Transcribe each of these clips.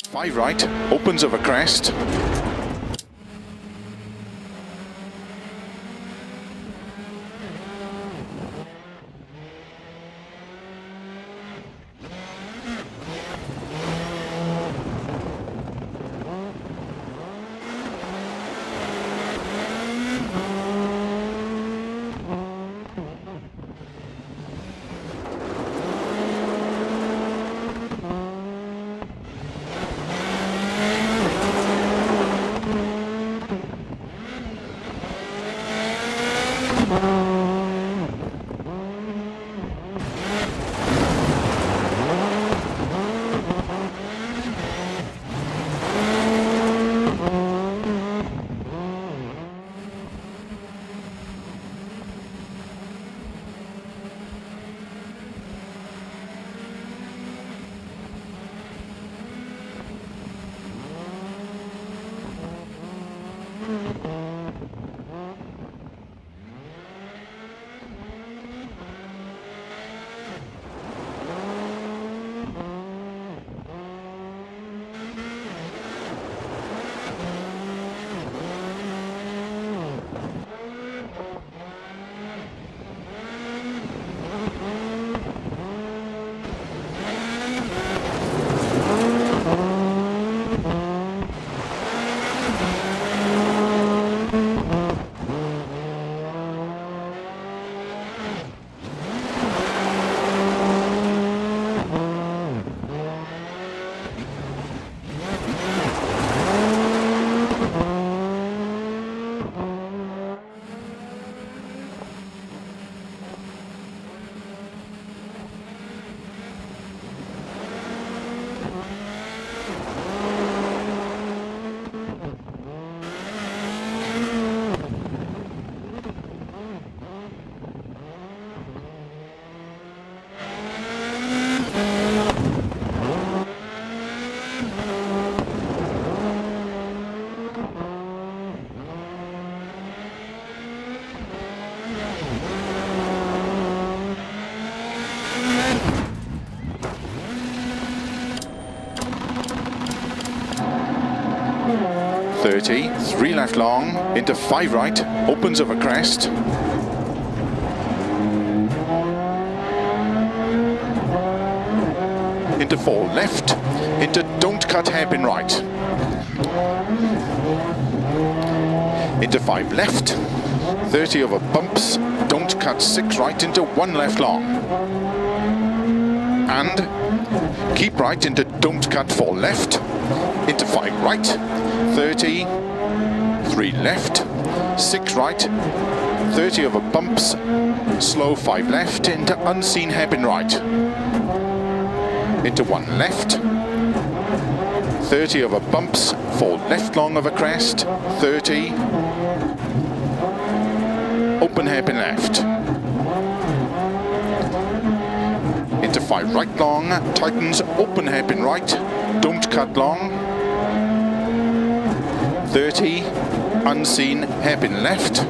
5 right, opens over crest. Three left long, into 5 right, opens over crest. Into 4 left, into don't cut hairpin right. Into 5 left, 30 over bumps, don't cut 6 right into 1 left long. And keep right into don't cut 4 left, into 5 right, 30, 3 left, 6 right, 30 over bumps, slow 5 left into unseen hairpin right, into 1 left, 30 over bumps, 4 left long over crest, 30, open hairpin left, into 5 right long, tightens open hairpin right, don't cut long, 30, unseen hairpin left,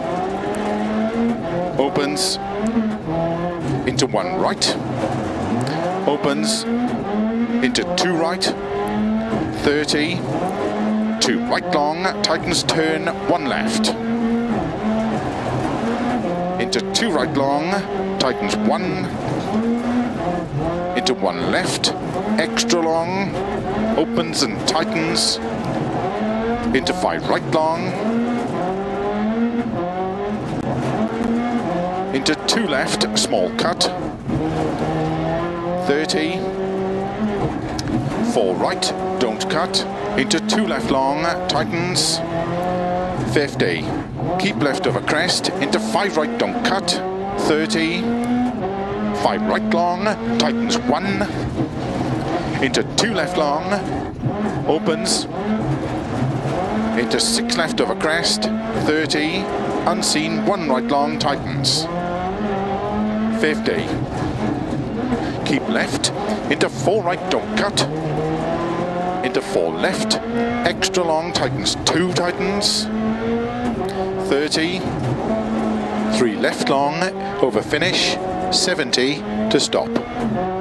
opens, into 1 right, opens, into 2 right, 30, 2 right long, tightens turn, 1 left, into 2 right long, tightens 1, into 1 left, extra long, opens and tightens, into 5 right long, into 2 left, small cut, 30, 4 right, don't cut, into 2 left long, tightens, 50, keep left over crest, into 5 right, don't cut, 30, 5 right long, tightens 1, into 2 left long, opens, into 6 left over crest, 30, unseen, 1 right long, tightens, 50, keep left, into 4 right, don't cut, into 4 left, extra long, tightens 2, tightens, 30, 3 left long, over finish, 70 to stop.